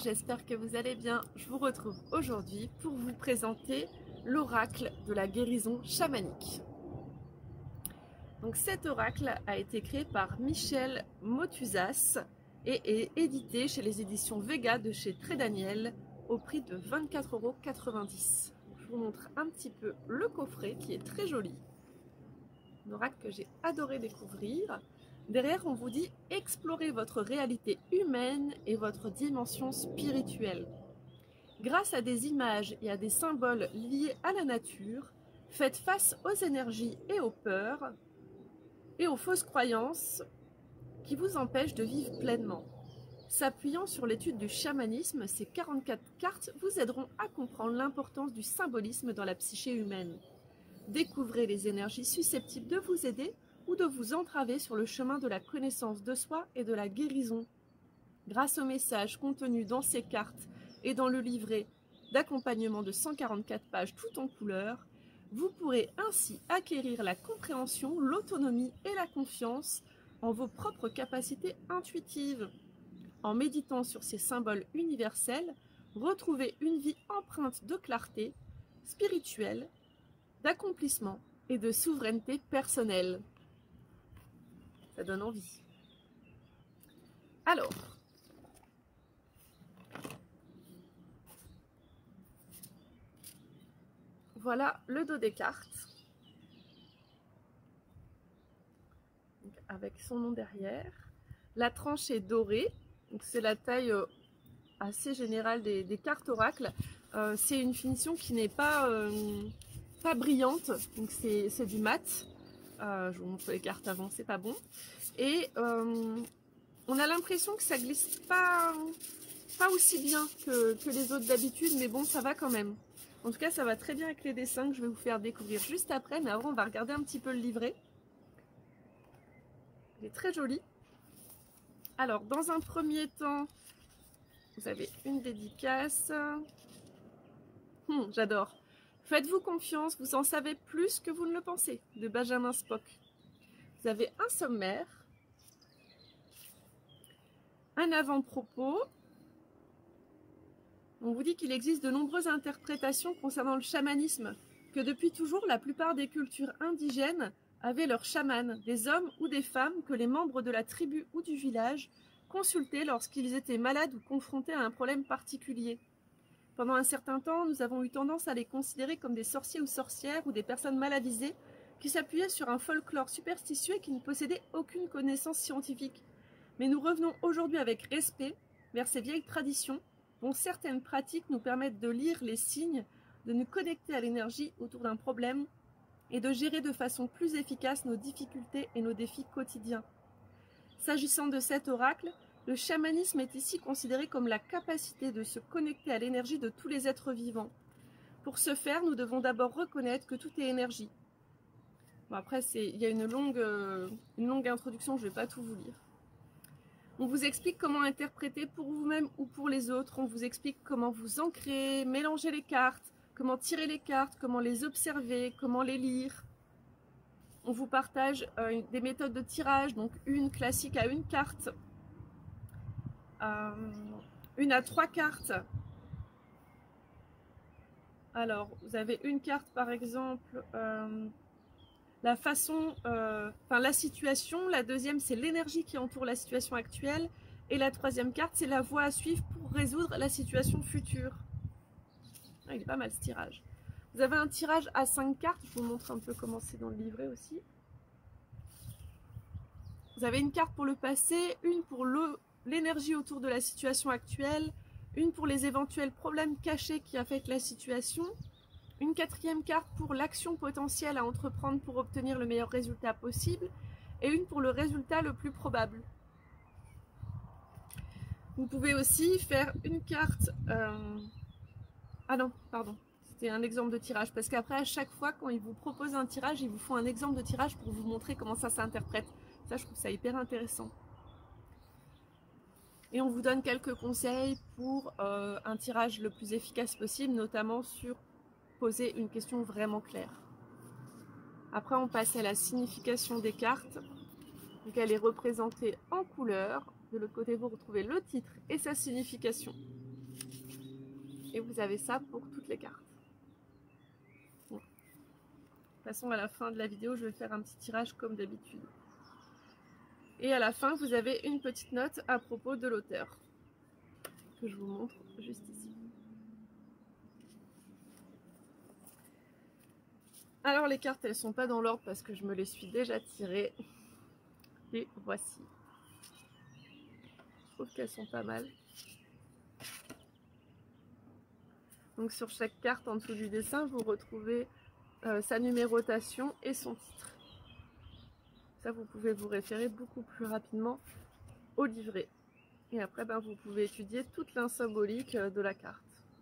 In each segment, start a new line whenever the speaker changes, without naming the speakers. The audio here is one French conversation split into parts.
j'espère que vous allez bien. Je vous retrouve aujourd'hui pour vous présenter l'oracle de la guérison chamanique. Donc cet oracle a été créé par Michel Motuzas et est édité chez les éditions Vega de chez Très Daniel au prix de 24,90 €. Je vous montre un petit peu le coffret qui est très joli. Un oracle que j'ai adoré découvrir. Derrière, on vous dit « Explorez votre réalité humaine et votre dimension spirituelle. Grâce à des images et à des symboles liés à la nature, faites face aux énergies et aux peurs et aux fausses croyances qui vous empêchent de vivre pleinement. S'appuyant sur l'étude du chamanisme, ces 44 cartes vous aideront à comprendre l'importance du symbolisme dans la psyché humaine. Découvrez les énergies susceptibles de vous aider ou de vous entraver sur le chemin de la connaissance de soi et de la guérison. Grâce aux messages contenus dans ces cartes et dans le livret d'accompagnement de 144 pages tout en couleurs, vous pourrez ainsi acquérir la compréhension, l'autonomie et la confiance en vos propres capacités intuitives. En méditant sur ces symboles universels, retrouvez une vie empreinte de clarté spirituelle, d'accomplissement et de souveraineté personnelle. Ça donne envie. Alors, voilà le dos des cartes, donc avec son nom derrière. La tranche est dorée, c'est la taille assez générale des cartes oracles. C'est une finition qui n'est pas brillante, donc c'est du mat. Je vous montre les cartes avant, c'est pas bon. Et on a l'impression que ça glisse pas aussi bien que les autres d'habitude, mais bon, ça va quand même. En tout cas, ça va très bien avec les dessins que je vais vous faire découvrir juste après, mais avant, on va regarder un petit peu le livret. Il est très joli. Alors, dans un premier temps, vous avez une dédicace. J'adore. Faites-vous confiance, vous en savez plus que vous ne le pensez, de Benjamin Spock. Vous avez un sommaire, un avant-propos. On vous dit qu'il existe de nombreuses interprétations concernant le chamanisme, que depuis toujours, la plupart des cultures indigènes avaient leurs chamans, des hommes ou des femmes que les membres de la tribu ou du village consultaient lorsqu'ils étaient malades ou confrontés à un problème particulier. Pendant un certain temps, nous avons eu tendance à les considérer comme des sorciers ou sorcières ou des personnes mal avisées qui s'appuyaient sur un folklore superstitieux et qui ne possédaient aucune connaissance scientifique. Mais nous revenons aujourd'hui avec respect vers ces vieilles traditions dont certaines pratiques nous permettent de lire les signes, de nous connecter à l'énergie autour d'un problème et de gérer de façon plus efficace nos difficultés et nos défis quotidiens. S'agissant de cet oracle, le chamanisme est ici considéré comme la capacité de se connecter à l'énergie de tous les êtres vivants. Pour ce faire, nous devons d'abord reconnaître que tout est énergie. Bon, après, il y a une longue introduction, je ne vais pas tout vous lire. On vous explique comment interpréter pour vous-même ou pour les autres. On vous explique comment vous ancrer, mélanger les cartes, comment tirer les cartes, comment les observer, comment les lire. On vous partage des méthodes de tirage, donc une classique à une carte, une à 3 cartes. Alors, vous avez une carte par exemple, la façon, la situation. La deuxième, c'est l'énergie qui entoure la situation actuelle. Et la troisième carte, c'est la voie à suivre pour résoudre la situation future. Ah, il est pas mal ce tirage. Vous avez un tirage à 5 cartes. Je vous montre un peu comment c'est dans le livret aussi. Vous avez une carte pour le passé, une pour l'énergie autour de la situation actuelle, une pour les éventuels problèmes cachés qui affectent la situation, une quatrième carte pour l'action potentielle à entreprendre pour obtenir le meilleur résultat possible, et une pour le résultat le plus probable. Vous pouvez aussi faire une carte... Ah non, pardon, c'était un exemple de tirage, parce qu'après, à chaque fois, quand ils vous proposent un tirage, ils vous font un exemple de tirage pour vous montrer comment ça s'interprète. Ça, je trouve ça hyper intéressant. Et on vous donne quelques conseils pour un tirage le plus efficace possible, notamment sur poser une question vraiment claire. Après, on passe à la signification des cartes. Donc, elle est représentée en couleur. De l'autre côté, vous retrouvez le titre et sa signification. Et vous avez ça pour toutes les cartes. Bon. De toute façon, à la fin de la vidéo, je vais faire un petit tirage comme d'habitude. Et à la fin, vous avez une petite note à propos de l'auteur, que je vous montre juste ici. Alors les cartes, elles sont pas dans l'ordre parce que je me les suis déjà tirées. Et voici. Je trouve qu'elles sont pas mal. Donc sur chaque carte en dessous du dessin, vous retrouvez sa numérotation et son titre. Ça, vous pouvez vous référer beaucoup plus rapidement au livret. Et après, vous pouvez étudier toute la symbolique de la carte.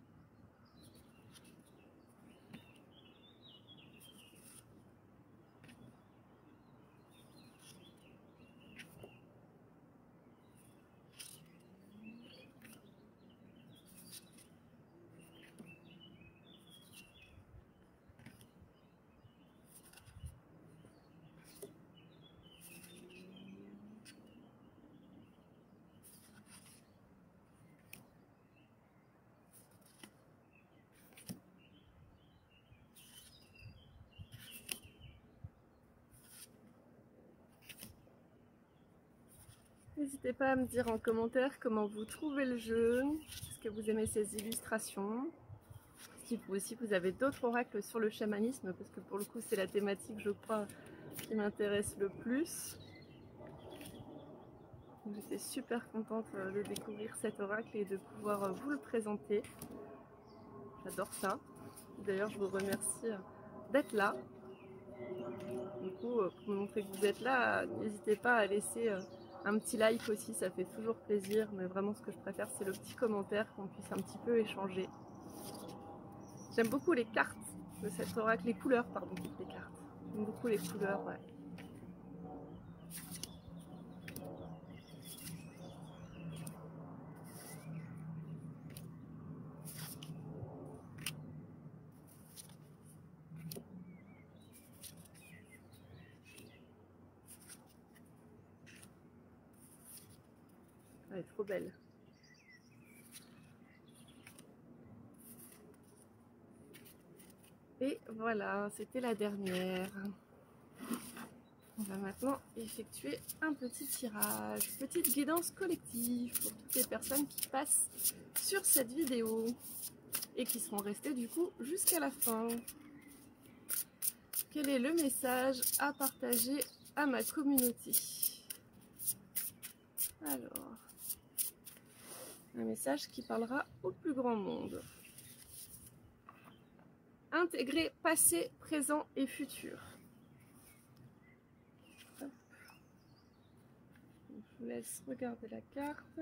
N'hésitez pas à me dire en commentaire comment vous trouvez le jeu, est-ce que vous aimez ces illustrations, si vous aussi vous avez d'autres oracles sur le chamanisme, parce que pour le coup c'est la thématique je crois qui m'intéresse le plus. J'étais super contente de découvrir cet oracle et de pouvoir vous le présenter. J'adore ça. D'ailleurs je vous remercie d'être là. Du coup, pour me montrer que vous êtes là, n'hésitez pas à laisser un petit like aussi, ça fait toujours plaisir, mais vraiment ce que je préfère c'est le petit commentaire, qu'on puisse un petit peu échanger. J'aime beaucoup les cartes de cet oracle, les couleurs, pardon, les cartes. J'aime beaucoup les couleurs, ouais. Elle est trop belle. Et voilà, c'était la dernière. On va maintenant effectuer un petit tirage, petite guidance collective pour toutes les personnes qui passent sur cette vidéo et qui seront restées du coup jusqu'à la fin. Quel est le message à partager à ma communauté? Alors, un message qui parlera au plus grand monde. Intégrer passé, présent et futur. Hop. Je vous laisse regarder la carte.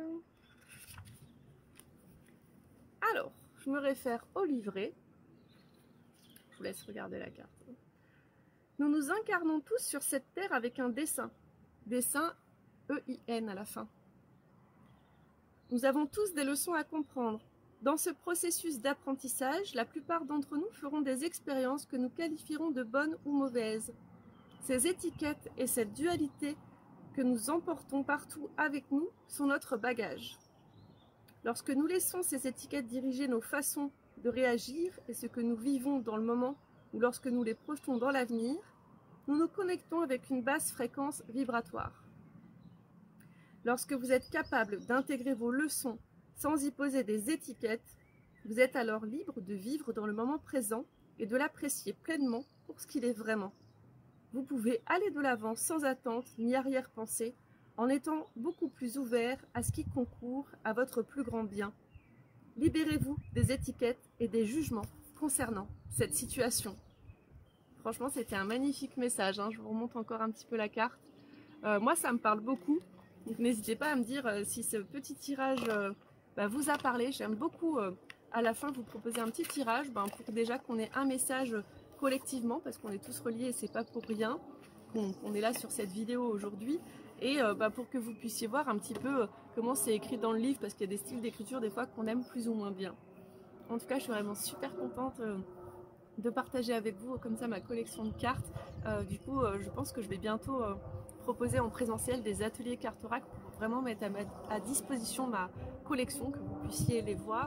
Alors, je me réfère au livret. Je vous laisse regarder la carte. Nous nous incarnons tous sur cette terre avec un dessin. Dessin E-I-N à la fin. Nous avons tous des leçons à comprendre. Dans ce processus d'apprentissage, la plupart d'entre nous feront des expériences que nous qualifierons de bonnes ou mauvaises. Ces étiquettes et cette dualité que nous emportons partout avec nous sont notre bagage. Lorsque nous laissons ces étiquettes diriger nos façons de réagir et ce que nous vivons dans le moment ou lorsque nous les projetons dans l'avenir, nous nous connectons avec une basse fréquence vibratoire. Lorsque vous êtes capable d'intégrer vos leçons sans y poser des étiquettes, vous êtes alors libre de vivre dans le moment présent et de l'apprécier pleinement pour ce qu'il est vraiment. Vous pouvez aller de l'avant sans attente ni arrière-pensée, en étant beaucoup plus ouvert à ce qui concourt à votre plus grand bien. Libérez-vous des étiquettes et des jugements concernant cette situation. Franchement, c'était un magnifique message, hein. Je vous remonte encore un petit peu la carte. Moi, ça me parle beaucoup. Donc n'hésitez pas à me dire si ce petit tirage vous a parlé. J'aime beaucoup à la fin vous proposer un petit tirage pour déjà qu'on ait un message collectivement, parce qu'on est tous reliés et c'est pas pour rien qu'on est là sur cette vidéo aujourd'hui, et pour que vous puissiez voir un petit peu comment c'est écrit dans le livre, parce qu'il y a des styles d'écriture des fois qu'on aime plus ou moins bien. En tout cas, je suis vraiment super contente de partager avec vous comme ça ma collection de cartes. Du coup, je pense que je vais bientôt proposer en présentiel des ateliers cartes oracle pour vraiment mettre à disposition ma collection, que vous puissiez les voir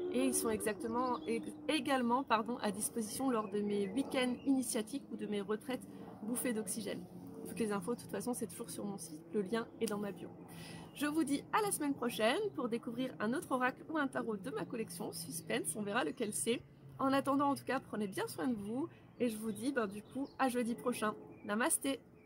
et ils sont également à disposition lors de mes week-ends initiatiques ou de mes retraites bouffées d'oxygène. Toutes les infos de toute façon c'est toujours sur mon site, le lien est dans ma bio. Je vous dis à la semaine prochaine pour découvrir un autre oracle ou un tarot de ma collection, suspense, on verra lequel c'est. En attendant en tout cas, prenez bien soin de vous et je vous dis du coup à jeudi prochain. Namasté.